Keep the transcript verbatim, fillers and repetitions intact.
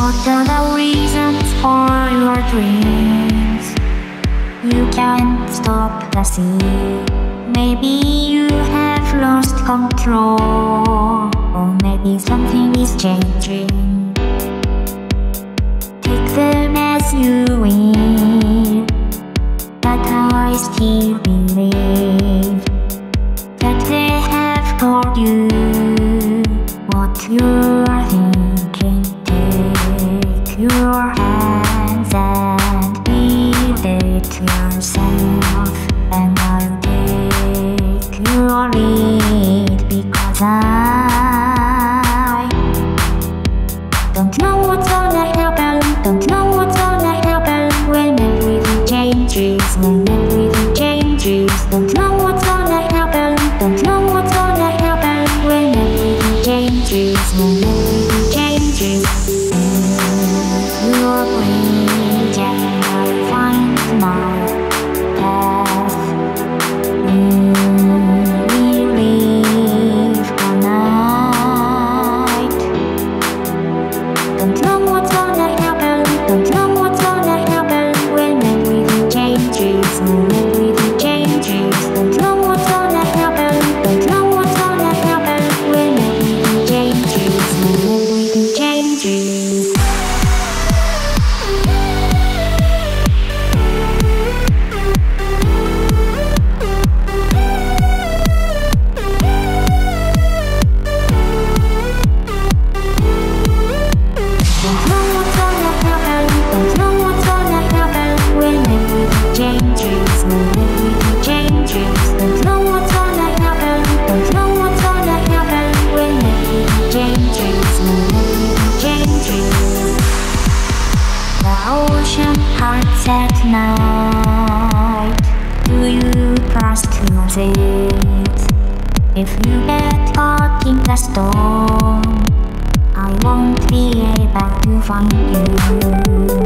What are the reasons for your dreams? You can't stop the sea. Maybe you have lost control, or maybe something is changing. Take them as you will, but I still believe that they have told you what you are thinking. Take your hands and build it yourself, and I'll take your lead, because I don't know what's gonna happen, don't know what's gonna happen when everything changes, when everything changes. Don't know what's gonna happen, don't know what's gonna happen when everything changes, when everything changes. If you're brave, and I'll find my path. We will live the night. Don't know what's gonna happen, don't know what's gonna happen when everything changes, when everything changes. Don't know what's gonna happen, don't know what's gonna happen when everything changes, when everything changes. Don't know what's gonna happen, don't know what's gonna happen when everything changes, when everything changes. Don't know what's gonna happen, don't know what's gonna happen when everything changes, when everything changes. The ocean hearts at night, do you trust your seas? If you get caught in the storm, I won't be able to find you.